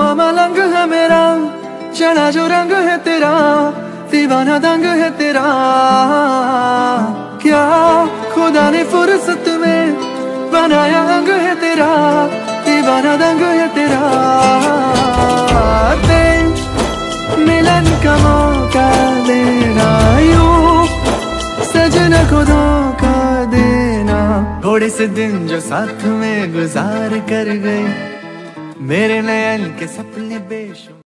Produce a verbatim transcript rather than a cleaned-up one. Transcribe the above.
मलंग है मेरा, चढ़ा जो रंग है तेरा, दीवाना दंग है तेरा। क्या खुदा ने फुर्सत में बनाया अंग है तेरा, दीवाना दंग है तेरा। ते मिलन का मौका देना, यूं सजना को धोखा देना। थोड़े से दिन जो साथ में गुजार कर गए, मेरे नयन के सपने बेशुमार।